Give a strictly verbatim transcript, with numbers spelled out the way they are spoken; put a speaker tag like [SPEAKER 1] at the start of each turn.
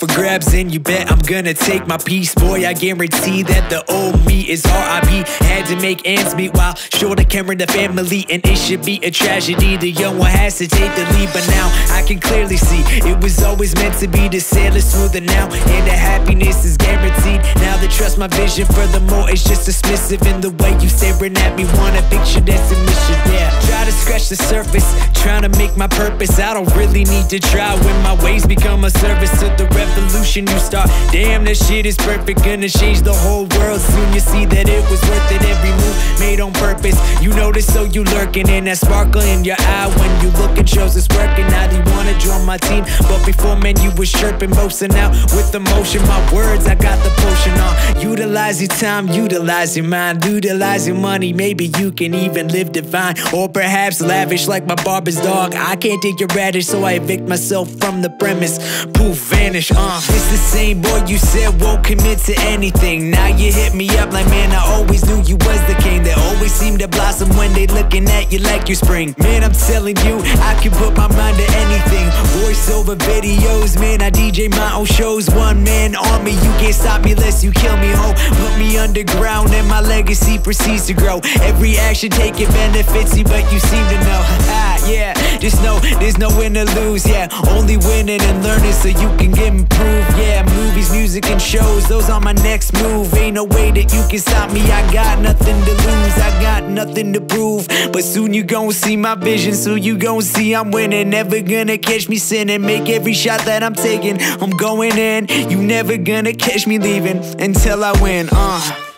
[SPEAKER 1] for grabs, and you bet I'm gonna take my piece. Boy, I guarantee that the old me is R I P. Had to make ends meet while short of carrying the family, and it should be a tragedy. The young one has to take the lead, but now I can clearly see it was always meant to be. The sail is smoother now, and the happiness is guaranteed. Now they trust my vision, furthermore it's just dismissive in the way you staring at me. Want a picture that's a mission, yeah. Try to scratch the surface, trying to make my purpose. I don't really need to try when my ways become a service to the revolution you start. Damn, that shit is perfect, gonna change the whole world. Soon you see that it was worth it. Every move made on purpose. You notice, so you lurking in that sparkle in your eye when you look and shows it's working. Now they wanna join my team, but before, man, you was chirping, boasting out with emotion. My words, I got the potion on. Utilize your time, utilize your mind, utilize your money. Maybe you can even live divine, or perhaps lavish like my barber's dog. I can't take your radish, so I evict myself from the premise. Poof, vanish, uh It's the same boy you said won't commit to anything. Now you hit me up like, man, I always knew you was the king. They always seem to blossom when they looking at you like your spring. Man, I'm telling you, I can put my mind to anything. Voiceover videos, man, I D J my own shows. One man army, you can't stop me unless you kill me, ho. Put me underground and my legacy proceeds to grow. Every action taking benefits you, but you seem to know. Ah, yeah, just know there's no win or lose, yeah. Only winning and learning so you can get improved, yeah. Movies, music, and shows, those are my next move. Ain't no way that you can stop me, I got nothing to lose, I got nothing to prove. But soon you gon' see my vision, so you gon' see I'm winning. Never gonna catch me sinning, make every shot that I'm taking, I'm going in. You never gonna catch me leaving until I win, uh